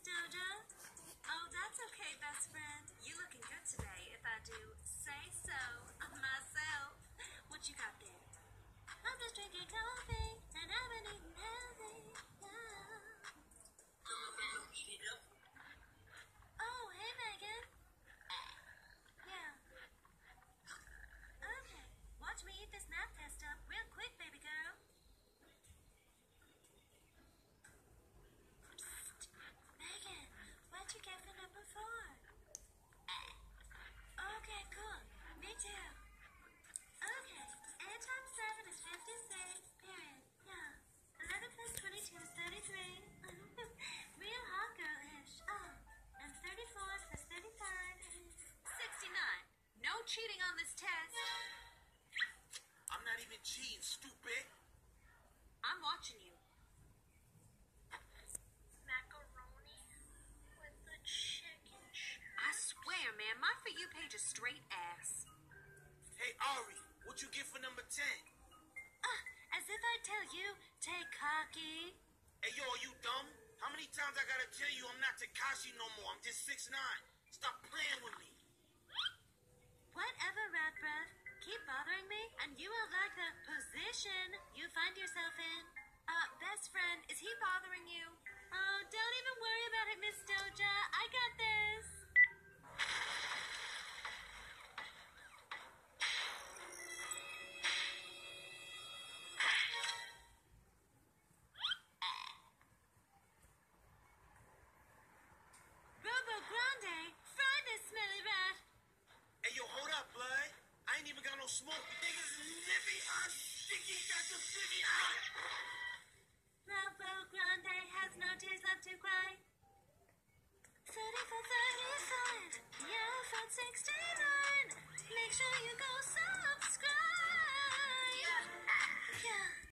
Doja? Oh, that's okay, best friend. You looking good today, if I do say so myself. What you got there? I'm just drinking coffee, and I've been eating healthy. Yeah. Oh, hey, Megan. Yeah. Okay, watch me eat this math test up real quick, baby girl. Psst. Megan, what'd you get for number 4? Okay, cool. Me too. Okay, 8 times 7 is 56, period. Yeah. 11 plus 22 is 33. Real hot girl-ish. Oh, and 34 plus 35 is 69. No cheating on this test. I'm not even cheating, stupid. I'm watching you. Macaroni with the chicken strip. I swear, man, my For You page is straight ass. Hey, Ari, what you get for number 10? As if I tell you, take cocky. Hey, yo, are you dumb? How many times I gotta tell you I'm not Tekashi no more? I'm just 6'9". Stop playing with me. Whatever, rat breath. Keep bothering me, and you will like the position you find yourself in. Best friend, is he bothering you? Oh, don't even worry about it, Miss Doja. I got this. Robo Grande, fry this smelly rat. Hey, yo, hold up, blood. I ain't even got no smoke. You think it's nippy? Sticky, got the sticky.